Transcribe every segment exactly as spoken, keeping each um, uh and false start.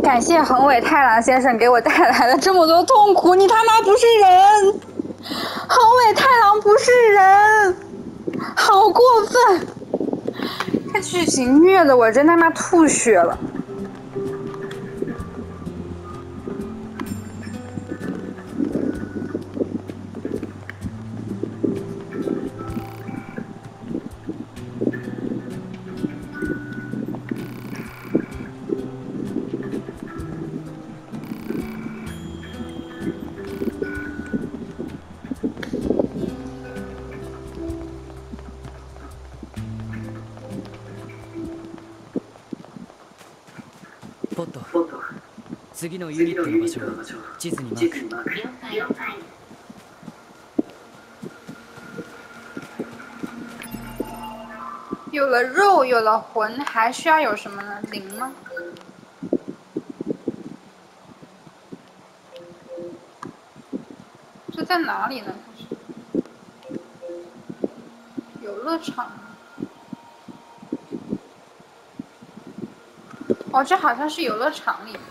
感谢横尾太郎先生给我带来了这么多痛苦，你他妈不是人！横尾太郎不是人，好过分！这剧情虐的我真他妈吐血了。 ポット、次のユニットの場所を地図にマーク。 有了肉，有了魂，还需要有什么呢？灵吗？这在哪里呢？游乐场。哦，这好像是游乐场里。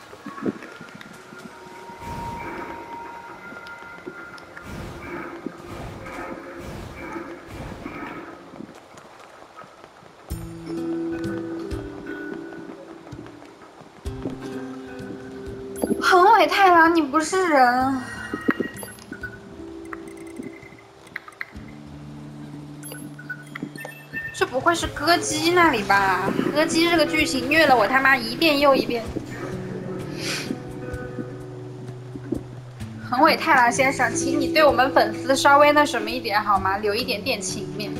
横尾太郎，你不是人！这不会是歌姬那里吧？歌姬这个剧情虐了我他妈一遍又一遍。横尾太郎先生，请你对我们粉丝稍微那什么一点好吗？留一点点情面。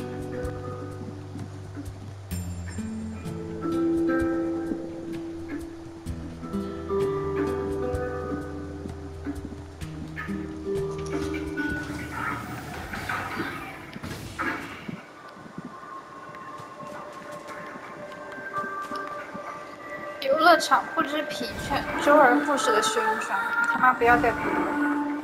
游乐场不知疲倦，周而复始的宣传，他妈不要再读了。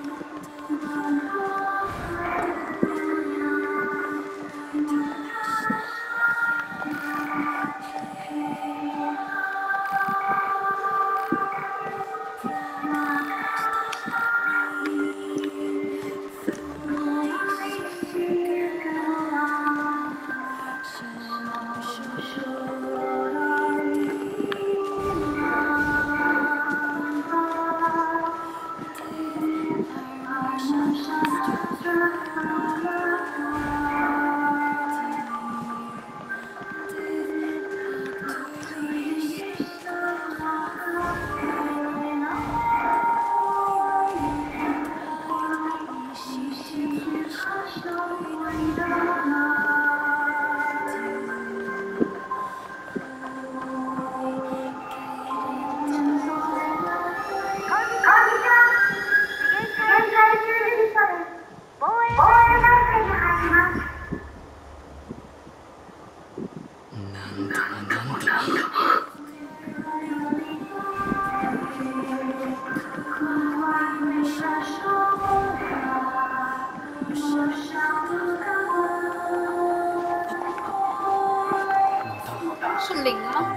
是零吗？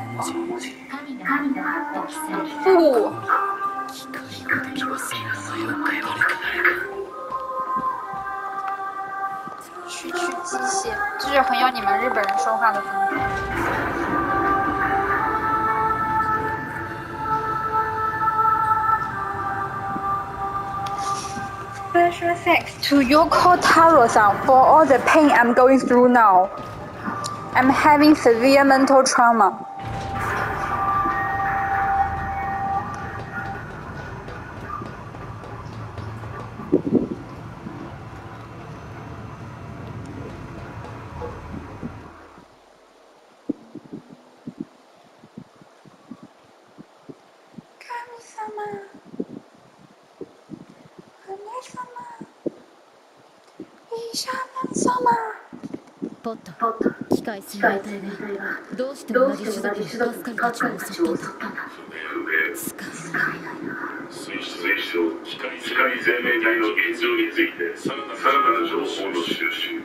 不。区区机械，这就很有你们日本人说话的风格。Special thanks to Yoko Taro-san for all the pain I'm going through now. I'm having severe mental trauma. ポット、機械生命体がどうして同じ種族のパスカルたちを襲ったんだ。つか水晶機械生命体の現状についてさらなる情報の収集。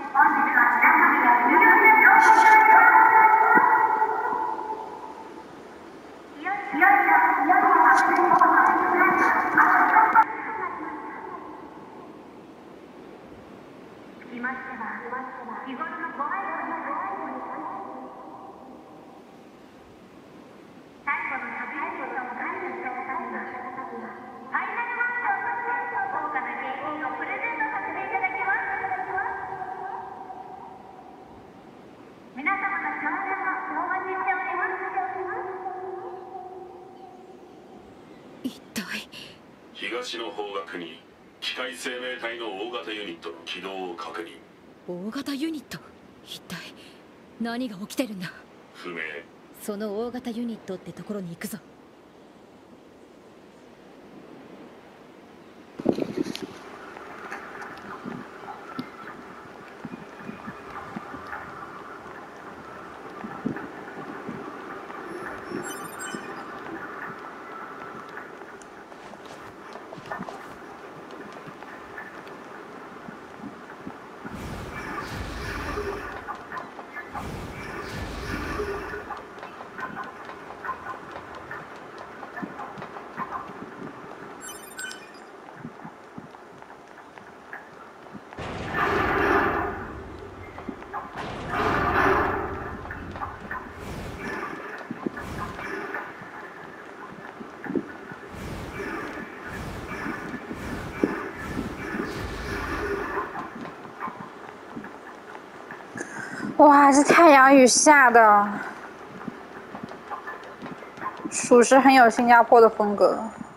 東の方角に機械生命体の大型ユニットの起動を確認。 大型ユニット、一体何が起きてるんだ。 不明。 その大型ユニットってところに行くぞ。 哇，这太阳雨下的，属实很有新加坡的风格。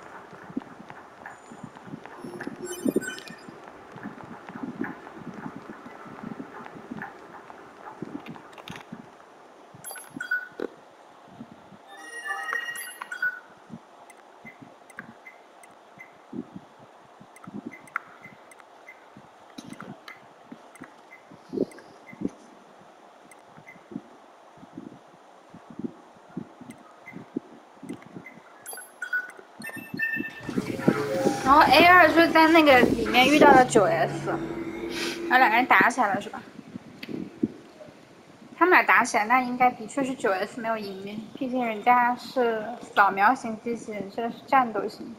然后 A 二就在那个里面遇到了九 S， 然后两个人打起来了是吧？他们俩打起来，那应该的确是九 S 没有赢面，毕竟人家是扫描型机器人，这个是战斗型。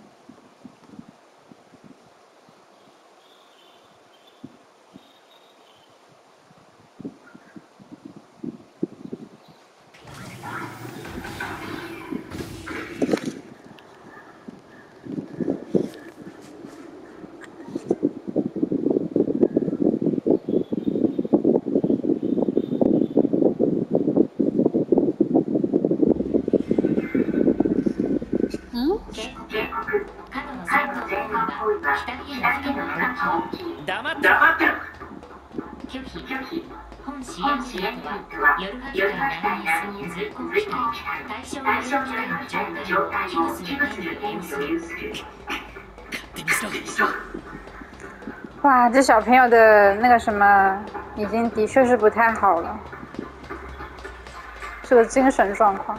黙ってろ。 拒否拒否本支援支援は夜は機械ナインエス随行機械対象医療機械の状態を危惧する権利を有する。 勝手にしろ。 哇，这小朋友的那个什么，已经的确是不太好了，这个精神状况。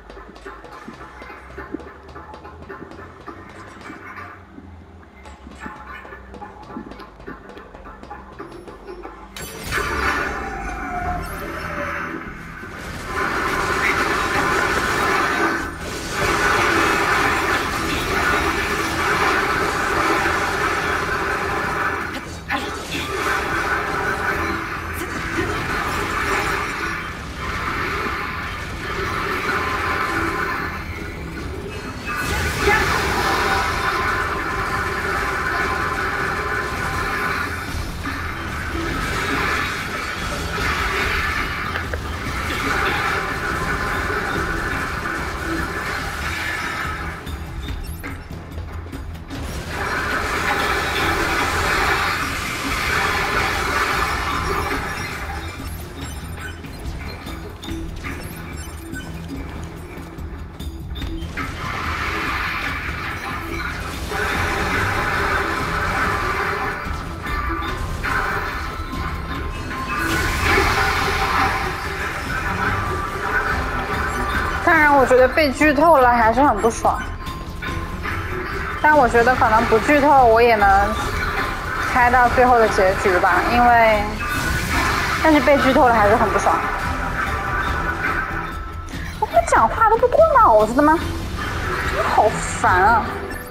我觉得被剧透了还是很不爽，但我觉得可能不剧透我也能猜到最后的结局吧，因为但是被剧透了还是很不爽。我讲话都不过脑子的吗？真的好烦啊！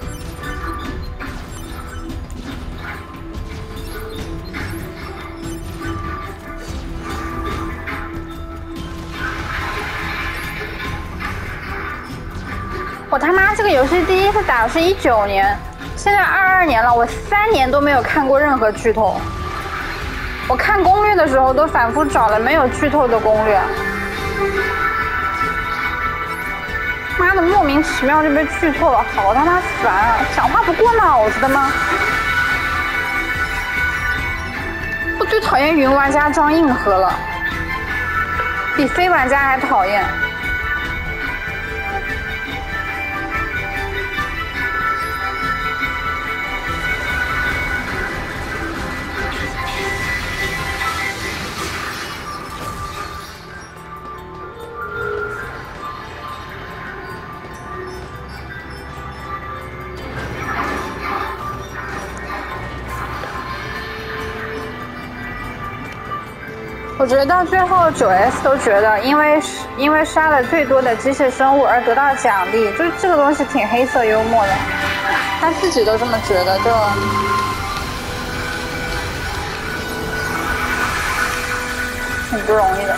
我他妈这个游戏第一次打的是一九年，现在二二年了，我三年都没有看过任何剧透。我看攻略的时候都反复找了没有剧透的攻略。妈的，莫名其妙就被剧透了，好他妈烦啊！讲话不过脑子的吗？我最讨厌云玩家装硬核了，比非玩家还讨厌。我觉得到最后九 S 都觉得，因为因为杀了最多的机械生物而得到奖励，就是这个东西挺黑色幽默的，他自己都这么觉得，就挺不容易的。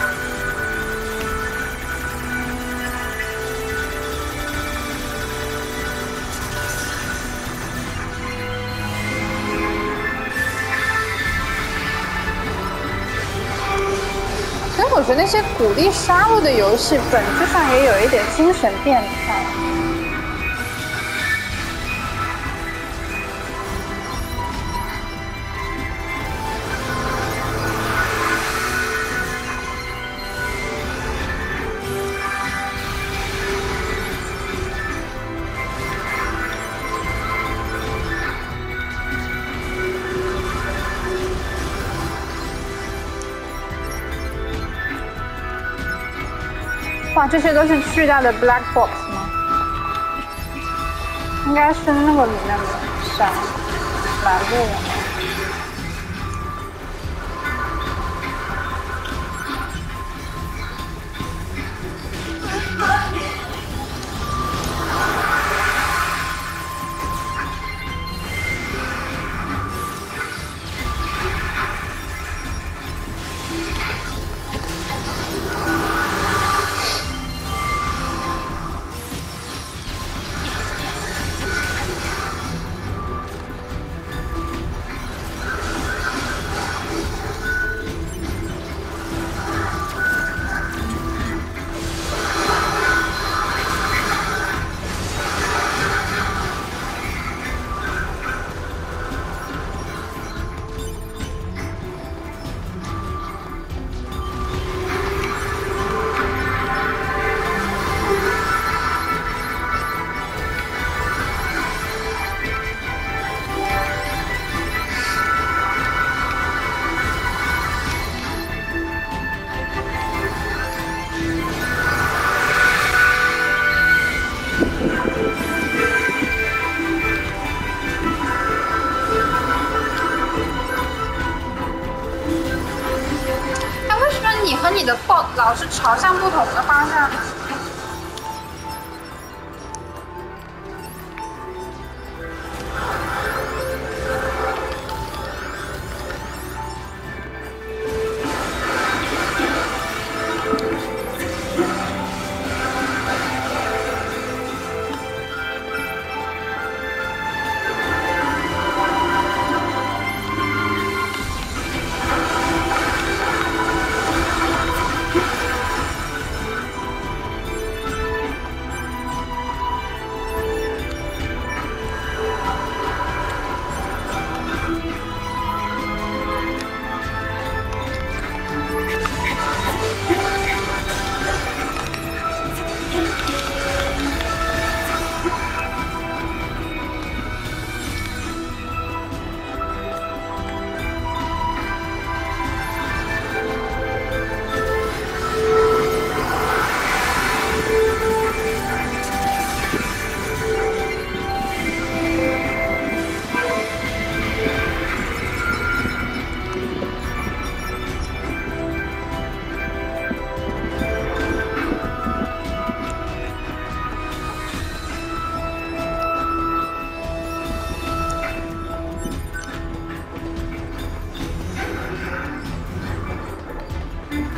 所以我觉得那些鼓励杀戮的游戏本质上也有一点精神变态。哇，这些都是巨大的 black box 吗？应该是那个里面的闪拦路了。你的 bot 老是朝向不同的方向。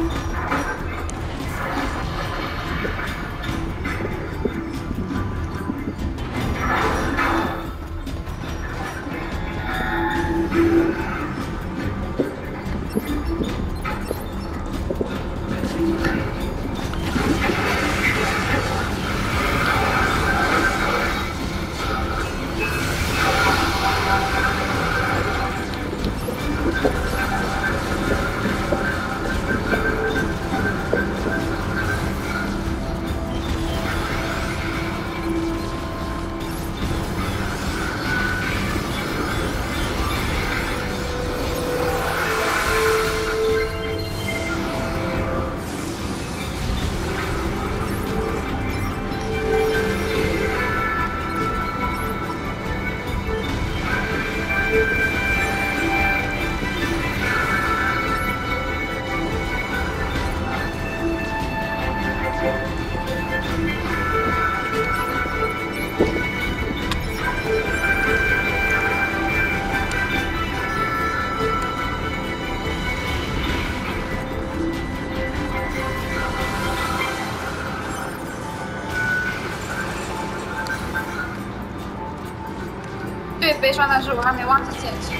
最悲伤的是，我还没忘记剪辑。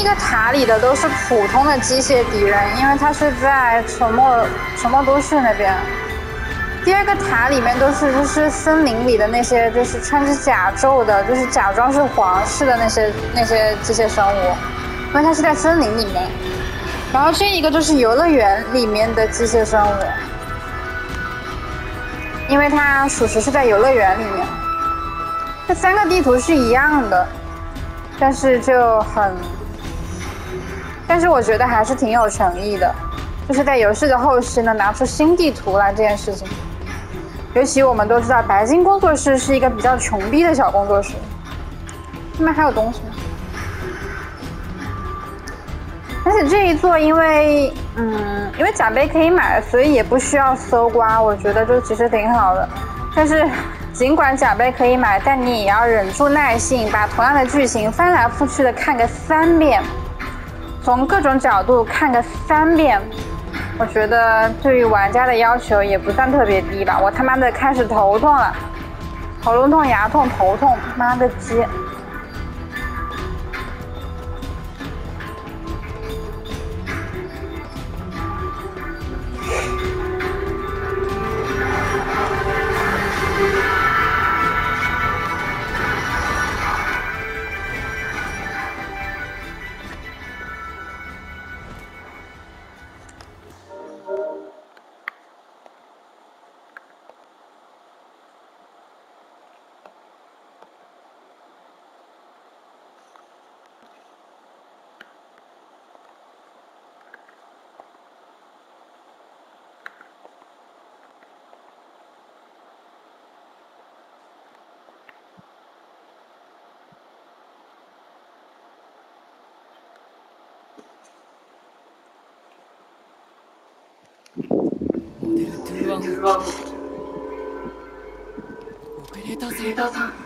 一个塔里的都是普通的机械敌人，因为它是在沉默沉默都市那边。第二个塔里面都是就是森林里的那些就是穿着甲胄的，就是假装是皇室的那些那些机械生物，因为它是在森林里面。然后这一个就是游乐园里面的机械生物，因为它属实是在游乐园里面。这三个地图是一样的，但是就很，但是我觉得还是挺有诚意的，就是在游戏的后期呢拿出新地图来这件事情。尤其我们都知道白金工作室是一个比较穷逼的小工作室。这边还有东西吗？而且这一座因为嗯因为奖杯可以买，所以也不需要搜刮，我觉得就其实挺好的。但是尽管奖杯可以买，但你也要忍住耐性，把同样的剧情翻来覆去的看个三遍，从各种角度看个三遍。我觉得对于玩家的要求也不算特别低吧。我他妈的开始头痛了，喉咙痛、牙痛、头痛，妈的鸡！ モデルトゥーワンオペレーターさん。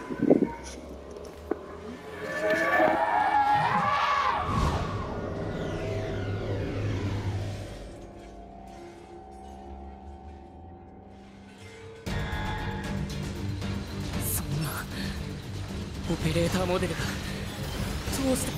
そんなオペレーターモデルがどうして。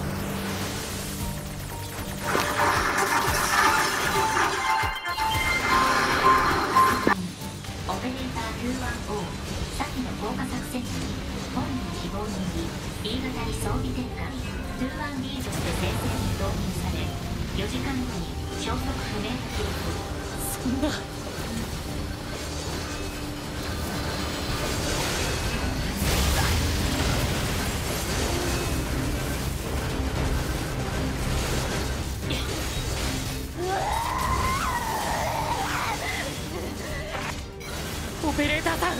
先の降下作戦に本人希望により E 型に装備転換 トゥーワンビー として前線に導入され、よじかんごに消息不明と記録。 そんな。オペレーターさん。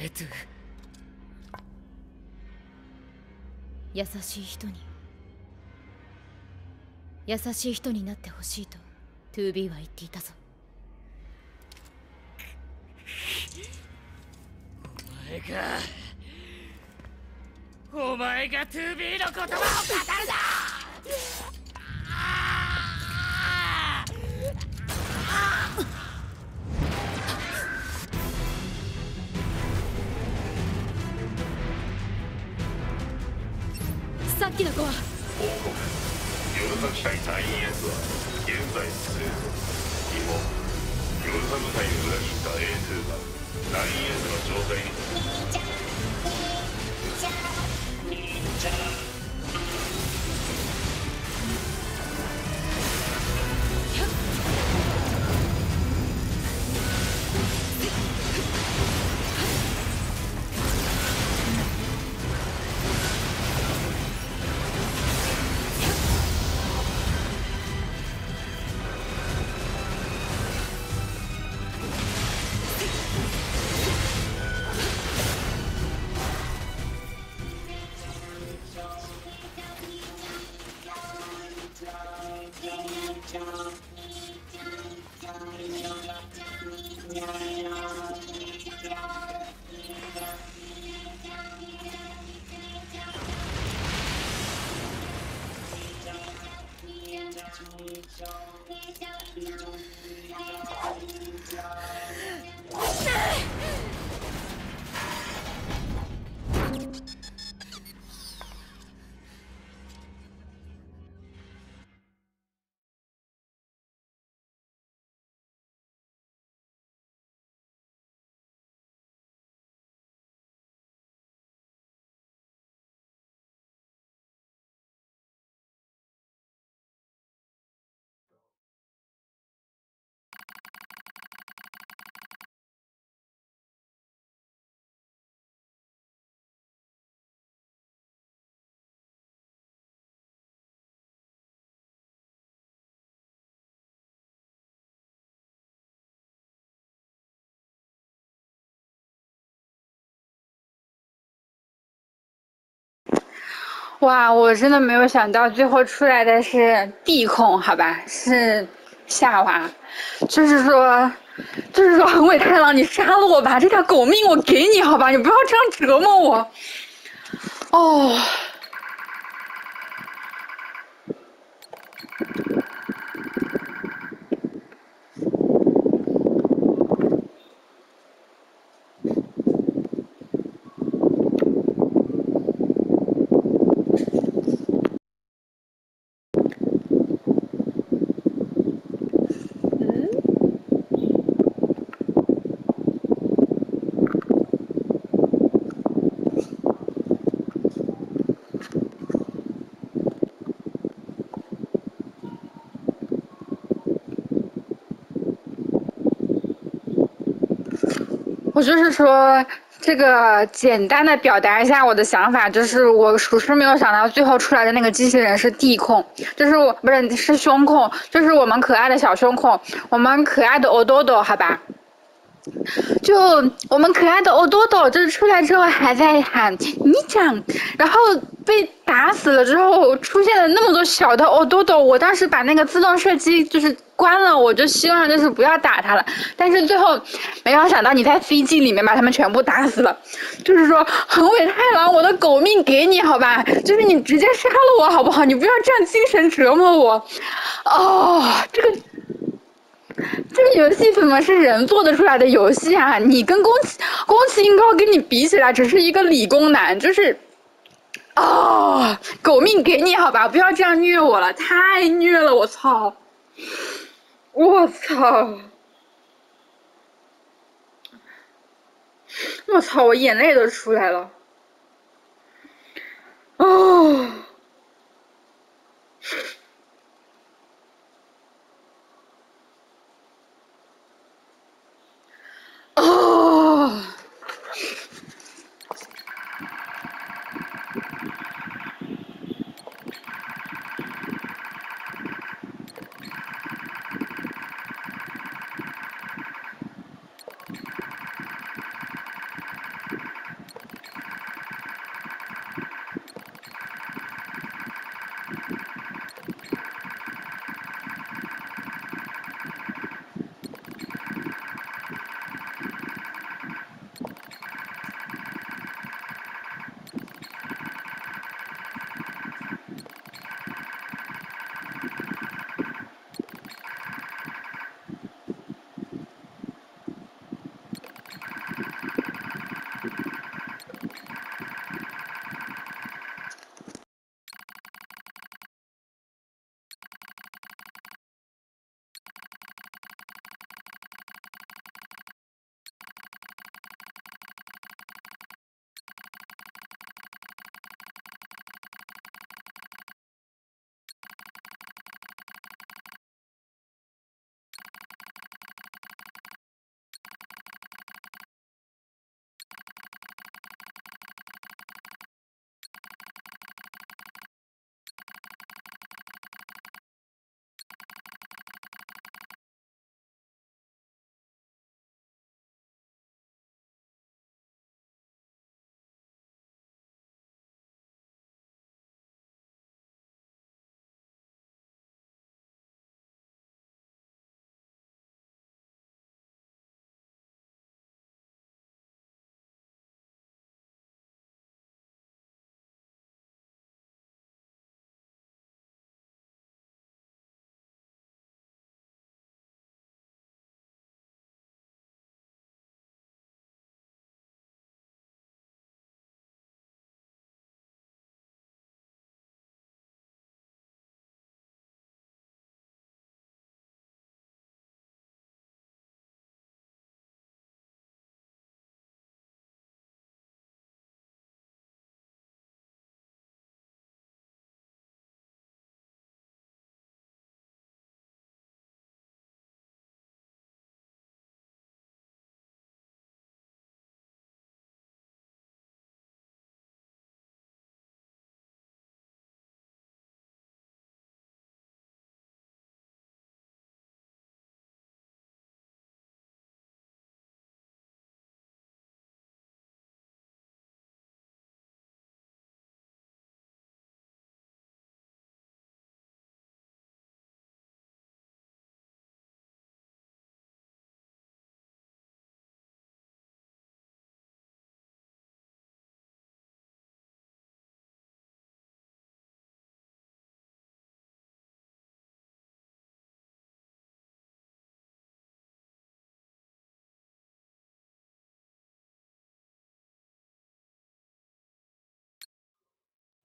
エトゥ優しい人に優しい人になってほしいと トゥービー は言っていたぞ。 お前がお前が トゥービー の言葉を語るな。 さっきの子は報告。ヨルサ機体隊員 S は現在生存。日本ヨルサ部隊を裏切った エーツー が隊員 S の状態に。兄ちゃん兄ちゃん兄ちゃん。 哇，我真的没有想到最后出来的是地控，好吧，是夏娃，就是说，就是说横尾太郎，你杀了我吧，这条狗命我给你，好吧，你不要这样折磨我。哦。我就是说，这个简单的表达一下我的想法，就是我属实没有想到最后出来的那个机器人是地控，就是我不是是胸控，就是我们可爱的小胸控，我们可爱的欧多多，好吧。就我们可爱的欧多多，就是出来之后还在喊你讲，然后被打死了之后，出现了那么多小的欧多多，我当时把那个自动射击就是关了，我就希望就是不要打他了。但是最后没有想到你在 C G 里面把他们全部打死了，就是说横尾太郎，我的狗命给你好吧，就是你直接杀了我好不好？你不要这样精神折磨我。哦，这个。这个游戏怎么是人做得出来的游戏啊？你跟宫崎宫崎英高跟你比起来，只是一个理工男，就是，哦，狗命给你好吧，不要这样虐我了，太虐了，我操，我操，我操，我眼泪都出来了，哦。哦，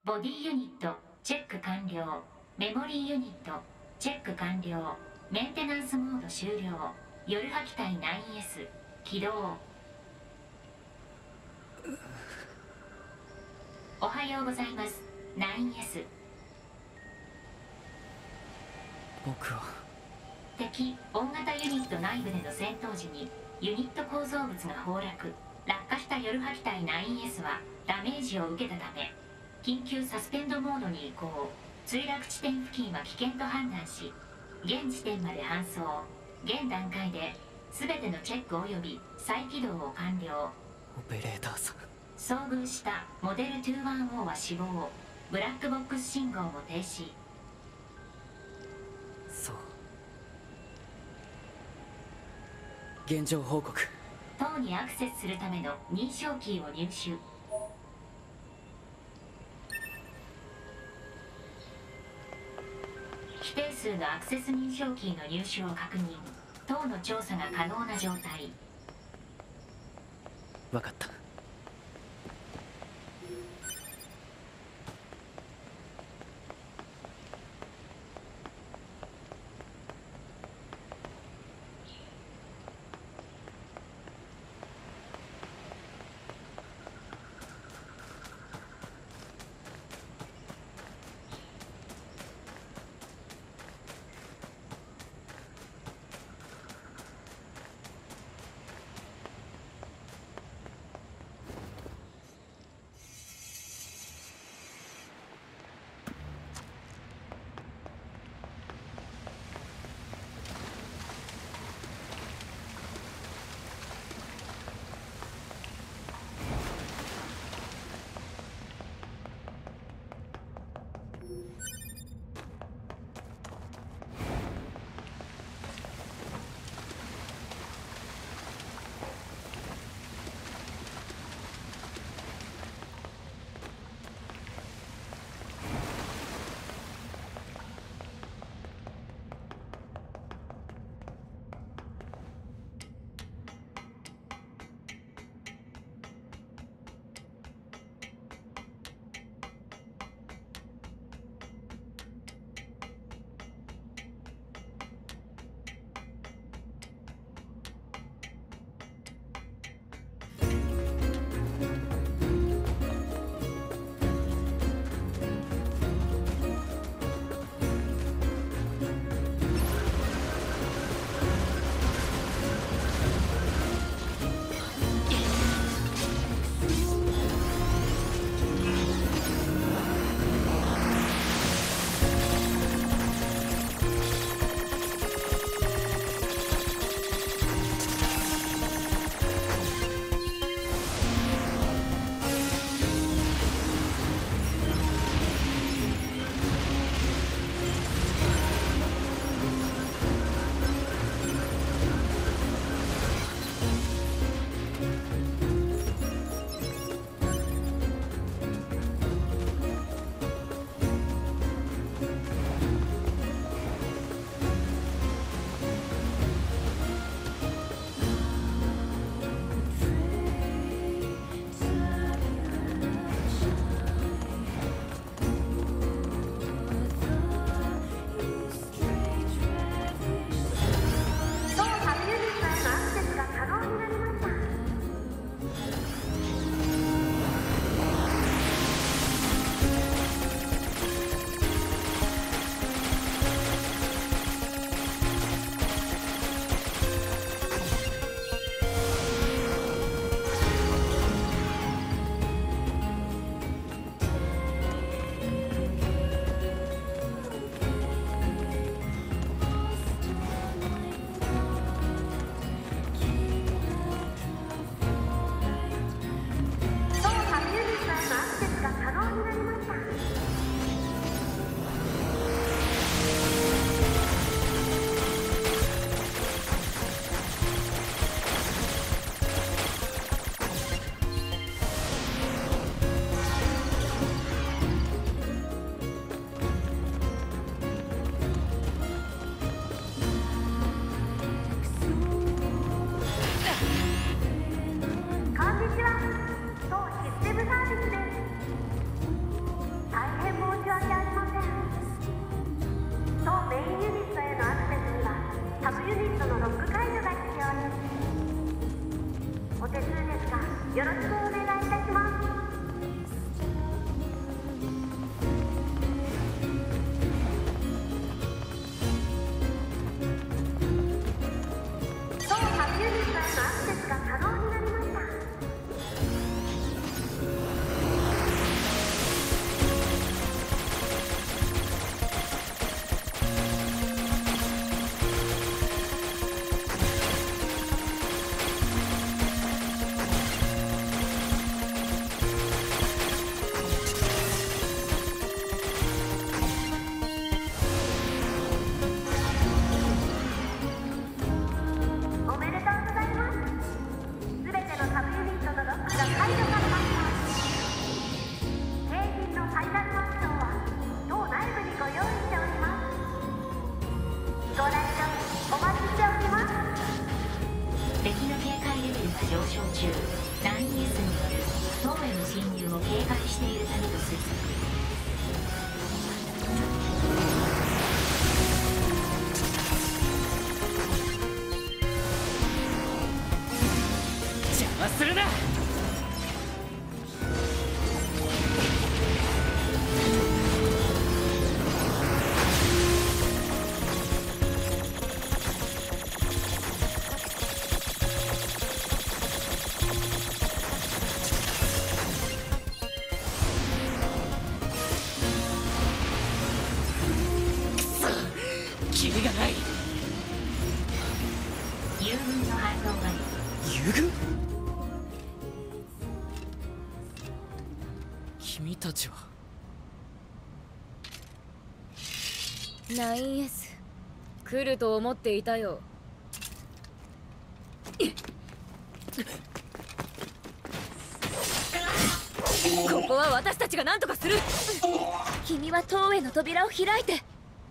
ボディユニットチェック完了。メモリーユニットチェック完了。メンテナンスモード終了。夜破機体 ナインエス 起動。おはようございます ナインエス。 僕は敵大型ユニット内部での戦闘時にユニット構造物が崩落。落下した夜破機体 ナインエス はダメージを受けたため緊急サスペンドモードに移行。墜落地点付近は危険と判断し現時点まで搬送。現段階で全てのチェック及び再起動を完了。 オペレーターさん。 遭遇したモデルにじゅういちオーは死亡。ブラックボックス信号も停止。 そう。現状報告。 塔にアクセスするための認証キーを入手。規定数のアクセス認証キーの入手を確認。塔の調査が可能な状態。 分かった。 よろしくお願いいたします。当サブユニットへのアクセスが可能になりました。おめでとうございます。すべてのサブユニットのロックが解除されました。景品のファイナルマッションは当内部にご用意しております。ご来場お待ちしております。 敵の警戒レベルが上昇中。 ナインエス による塔への侵入を警戒しているためと推測。 邪魔するな。キリがない。 友軍の反応がある。 遊軍？君たちは。 ナインエス 来ると思っていたよ。ここは私たちが何とかする。君は塔への扉を開いて。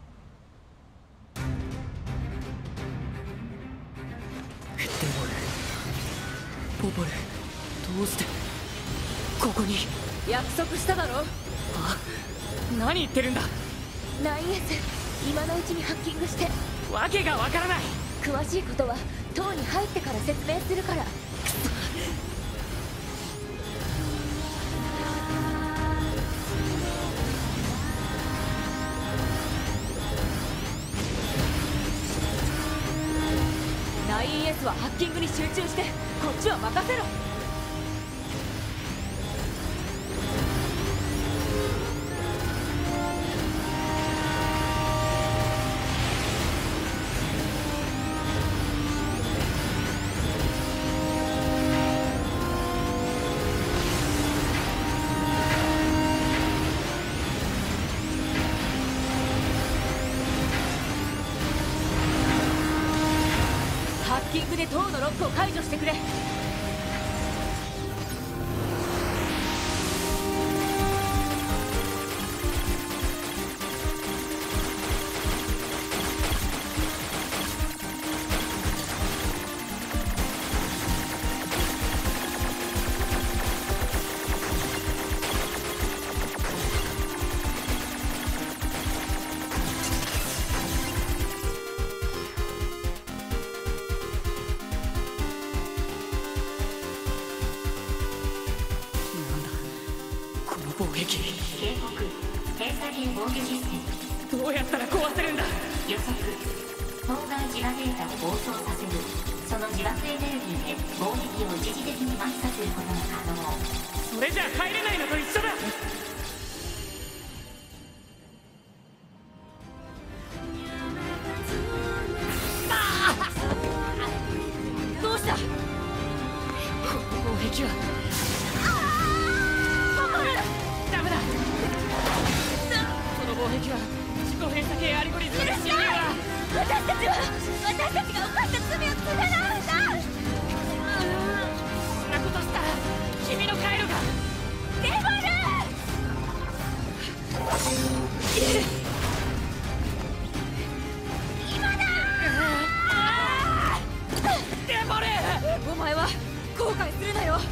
でもポポル、どうしてここに。 約束しただろ。 あ、何言ってるんだ。 ナインエス 今のうちにハッキングして。 わけがわからない。 詳しいことは塔に入ってから説明するから。ナインエス はハッキングに集中して、こっちは任せろ。ハッキングで塔のロックを解除してくれ。 砲撃。 警告、閉鎖系防御システム。 どうやったら壊せるんだ。 予測、当該自我データを暴走させる。その自爆エネルギーで攻撃を一時的に麻痺させることが可能。 それじゃ入れないのと一緒だ。 どうした。 この砲撃はダメだ。その砲撃は自己閉鎖系アルゴリズムで侵入は。 私たちは私たちが犯した罪を償うんだ。 そんなことしたら君の回路が。 デバル。今だ。 デボル。 お前は後悔するなよ。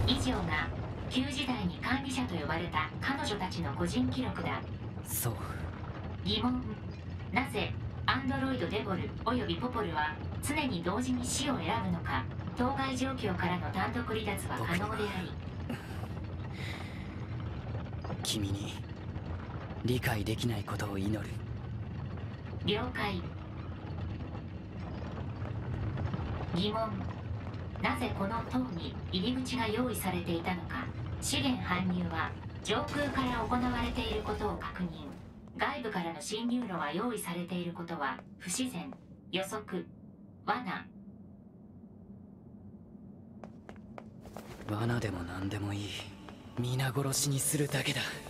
以上が旧時代に管理者と呼ばれた彼女たちの個人記録だ。 そう。 疑問。なぜアンドロイドデボルおよびポポルは常に同時に死を選ぶのか。当該状況からの単独離脱は可能であり、 君に理解できないことを祈る。 了解。疑問。なぜこの塔に入り口が用意されていたのか。資源搬入は上空から行われていることを確認。外部からの侵入路は用意されていることは不自然。予測。罠。 罠でも何でもいい。皆殺しにするだけだ。